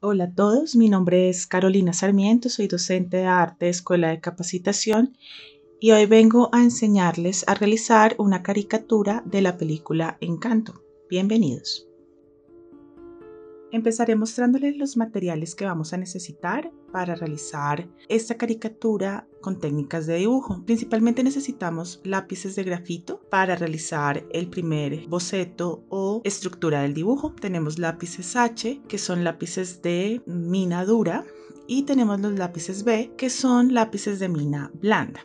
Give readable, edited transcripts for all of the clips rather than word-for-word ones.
Hola a todos, mi nombre es Carolina Sarmiento, soy docente de arte de Escuela de Capacitación y hoy vengo a enseñarles a realizar una caricatura de la película Encanto. Bienvenidos. Empezaré mostrándoles los materiales que vamos a necesitar para realizar esta caricatura con técnicas de dibujo. Principalmente necesitamos lápices de grafito para realizar el primer boceto o estructura del dibujo. Tenemos lápices H, que son lápices de mina dura, y tenemos los lápices B, que son lápices de mina blanda.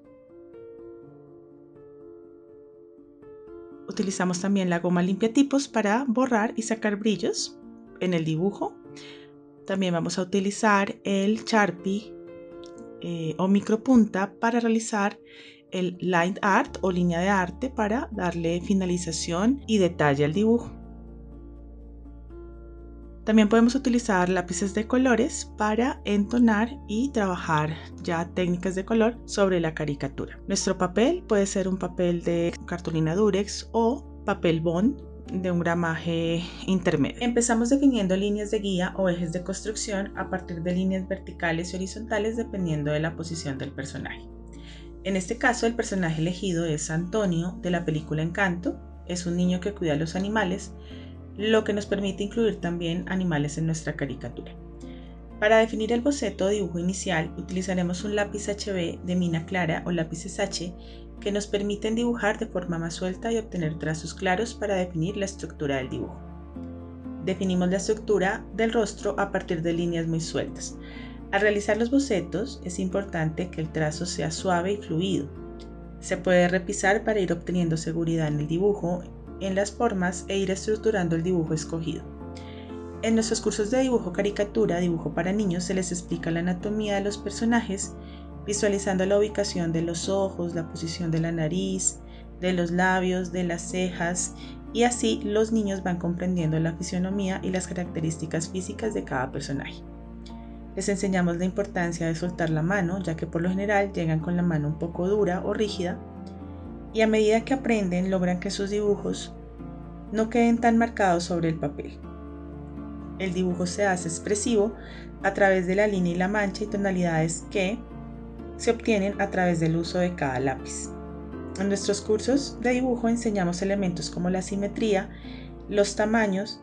Utilizamos también la goma limpiatipos para borrar y sacar brillos en el dibujo. También vamos a utilizar el Sharpie o micropunta para realizar el line art o línea de arte para darle finalización y detalle al dibujo. También podemos utilizar lápices de colores para entonar y trabajar ya técnicas de color sobre la caricatura. Nuestro papel puede ser un papel de cartulina Durex o papel bond de un gramaje intermedio. Empezamos definiendo líneas de guía o ejes de construcción a partir de líneas verticales y horizontales dependiendo de la posición del personaje. En este caso, el personaje elegido es Antonio de la película Encanto. Es un niño que cuida a los animales, lo que nos permite incluir también animales en nuestra caricatura. Para definir el boceto o dibujo inicial, utilizaremos un lápiz HB de mina clara o lápices H que nos permiten dibujar de forma más suelta y obtener trazos claros para definir la estructura del dibujo. Definimos la estructura del rostro a partir de líneas muy sueltas. Al realizar los bocetos es importante que el trazo sea suave y fluido. Se puede repisar para ir obteniendo seguridad en el dibujo, en las formas e ir estructurando el dibujo escogido. En nuestros cursos de dibujo caricatura, dibujo para niños, se les explica la anatomía de los personajes, visualizando la ubicación de los ojos, la posición de la nariz, de los labios, de las cejas, y así los niños van comprendiendo la fisionomía y las características físicas de cada personaje. Les enseñamos la importancia de soltar la mano, ya que por lo general llegan con la mano un poco dura o rígida, y a medida que aprenden logran que sus dibujos no queden tan marcados sobre el papel. El dibujo se hace expresivo a través de la línea y la mancha y tonalidades que se obtienen a través del uso de cada lápiz. En nuestros cursos de dibujo enseñamos elementos como la simetría, los tamaños,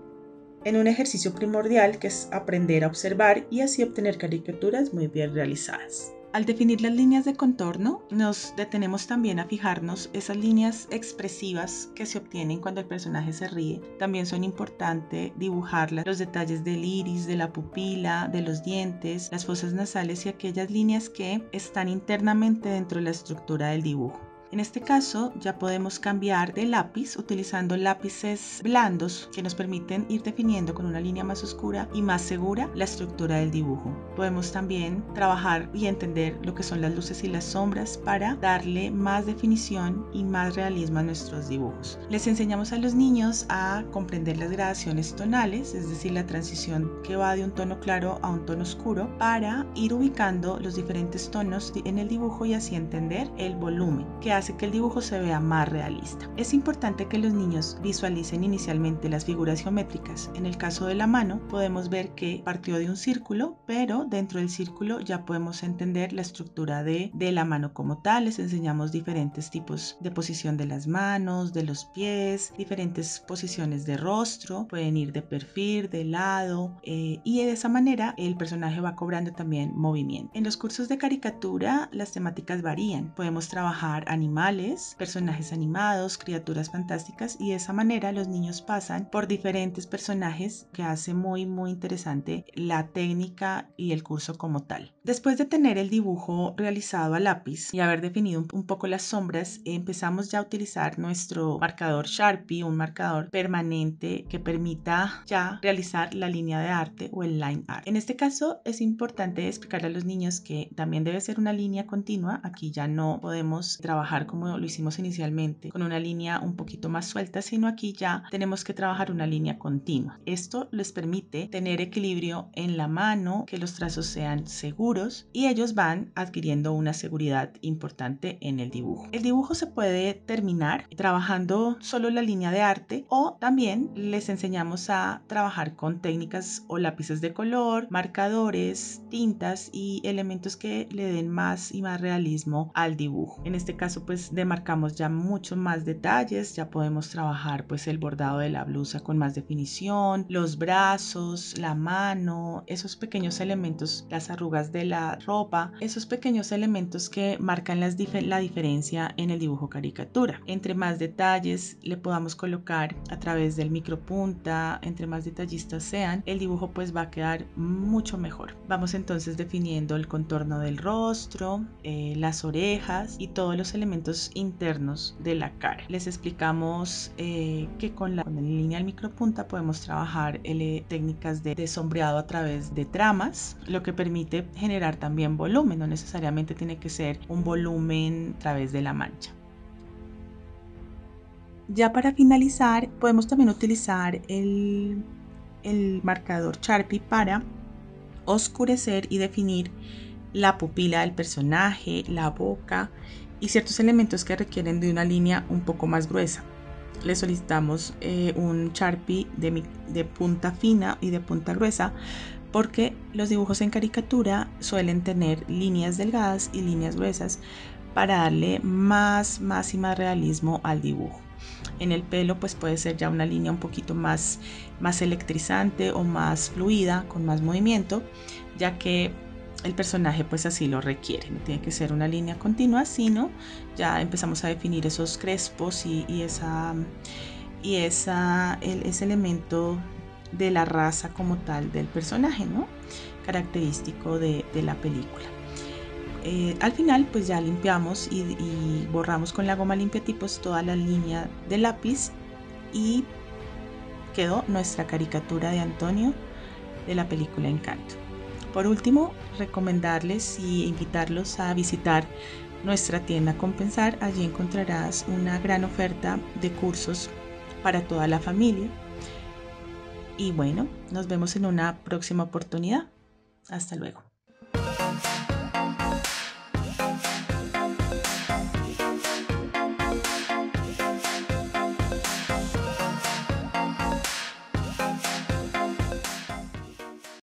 en un ejercicio primordial que es aprender a observar y así obtener caricaturas muy bien realizadas. Al definir las líneas de contorno, nos detenemos también a fijarnos esas líneas expresivas que se obtienen cuando el personaje se ríe. También son importantes dibujar los detalles del iris, de la pupila, de los dientes, las fosas nasales y aquellas líneas que están internamente dentro de la estructura del dibujo. En este caso ya podemos cambiar de lápiz utilizando lápices blandos que nos permiten ir definiendo con una línea más oscura y más segura la estructura del dibujo. Podemos también trabajar y entender lo que son las luces y las sombras para darle más definición y más realismo a nuestros dibujos. Les enseñamos a los niños a comprender las gradaciones tonales, es decir, la transición que va de un tono claro a un tono oscuro para ir ubicando los diferentes tonos en el dibujo y así entender el volumen que hace que el dibujo se vea más realista. Es importante que los niños visualicen inicialmente las figuras geométricas. En el caso de la mano podemos ver que partió de un círculo, pero dentro del círculo ya podemos entender la estructura de la mano como tal. Les enseñamos diferentes tipos de posición de las manos, de los pies, diferentes posiciones de rostro, pueden ir de perfil, de lado, y de esa manera el personaje va cobrando también movimiento. En los cursos de caricatura las temáticas varían. Podemos trabajar animales, personajes animados, criaturas fantásticas y de esa manera los niños pasan por diferentes personajes que hace muy interesante la técnica y el curso como tal. Después de tener el dibujo realizado a lápiz y haber definido un poco las sombras, empezamos ya a utilizar nuestro marcador Sharpie, un marcador permanente que permita ya realizar la línea de arte o el line art. En este caso es importante explicarle a los niños que también debe ser una línea continua. Aquí ya no podemos trabajar trabajar como lo hicimos inicialmente, con una línea un poquito más suelta, sino aquí ya tenemos que trabajar una línea continua. Esto les permite tener equilibrio en la mano, que los trazos sean seguros y ellos van adquiriendo una seguridad importante en el dibujo. El dibujo se puede terminar trabajando solo la línea de arte o también les enseñamos a trabajar con técnicas o lápices de color, marcadores, tintas y elementos que le den más y más realismo al dibujo. En este caso pues demarcamos ya mucho más detalles, ya podemos trabajar pues el bordado de la blusa con más definición, los brazos, la mano, esos pequeños elementos, las arrugas de la ropa, esos pequeños elementos que marcan la diferencia en el dibujo caricatura. Entre más detalles le podamos colocar a través del micropunta, entre más detallistas sean, el dibujo pues va a quedar mucho mejor. Vamos entonces definiendo el contorno del rostro, las orejas y todos los elementos internos de la cara. Les explicamos que con la línea del micropunta podemos trabajar técnicas de sombreado a través de tramas, lo que permite generar también volumen, no necesariamente tiene que ser un volumen a través de la mancha. Ya para finalizar, podemos también utilizar el marcador Sharpie para oscurecer y definir la pupila del personaje, la boca y ciertos elementos que requieren de una línea un poco más gruesa. Le solicitamos un Sharpie de punta fina y de punta gruesa porque los dibujos en caricatura suelen tener líneas delgadas y líneas gruesas para darle más y más realismo al dibujo. En el pelo pues puede ser ya una línea un poquito más electrizante o más fluida, con más movimiento, ya que el personaje pues así lo requiere. No tiene que ser una línea continua, sino ya empezamos a definir esos crespos y ese elemento de la raza como tal del personaje, ¿no? Característico de la película. Al final pues ya limpiamos y borramos con la goma limpiatipos toda la línea del lápiz y quedó nuestra caricatura de Antonio de la película Encanto. Por último, recomendarles y invitarlos a visitar nuestra tienda Compensar. Allí encontrarás una gran oferta de cursos para toda la familia. Y bueno, nos vemos en una próxima oportunidad. Hasta luego.